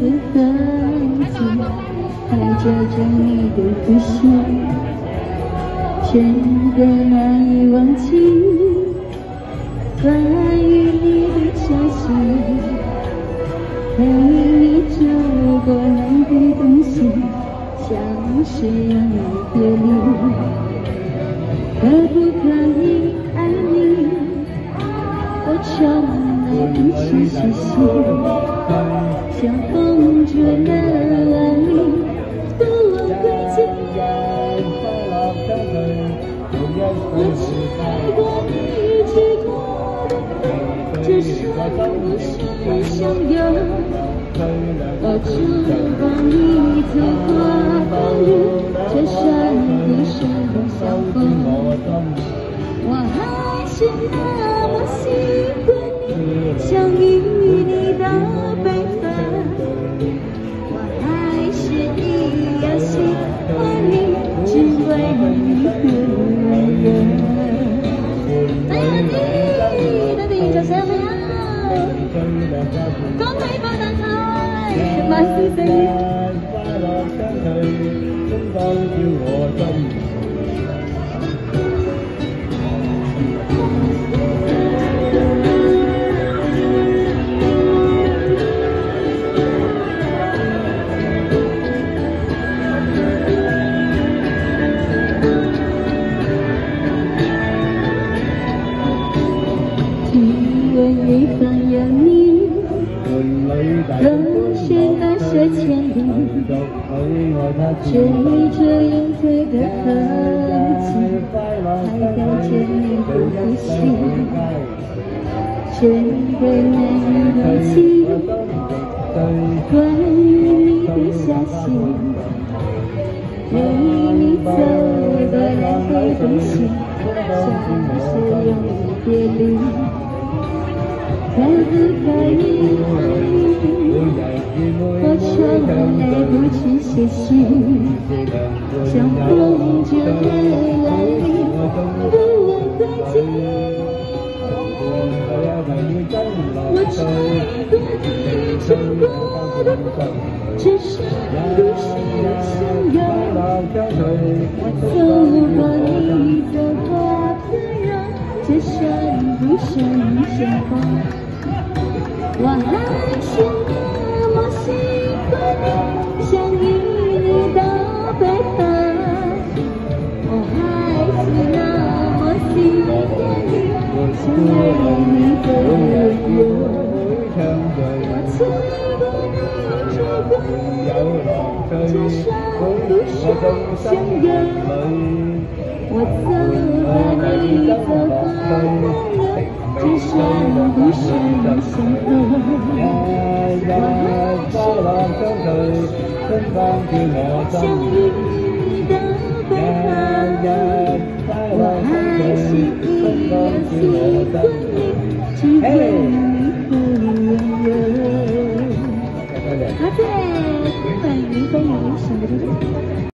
的痕迹，还遮着你的呼吸，真的难以忘记关于你的消息，陪你走过来的东西，像是让你别离，可不可以爱你？我从来不去细心，像风着的万里，不问归期。我吃过你吃过的，这是不是想要？我走过你走过的路，这算不算相逢？我还是那么喜欢你，想与你到北方。我还是一样喜欢你，只为你一个人。到底做什麼呀？講起發大財，萬事勝意。快樂相隨，終當叫我心。一方有你，人生那些牵连，追着眼泪的痕迹，还带着你的呼吸，真的难以忘记关于你的消息，陪你走过来的东西，像是永别离。可不可以爱你？我从来不去写信，像风着的来历，不问归期。我追过你追过的，只是不是想要。我走过你走过的人，这算不算相逢？我还是那么喜欢你，想与你到北方。我还是那么喜欢你，想为你的人。我错过你追过的，这算不算相拥？我走过你走过的人，这算不算相逢？相遇的背后，我还是一样喜欢。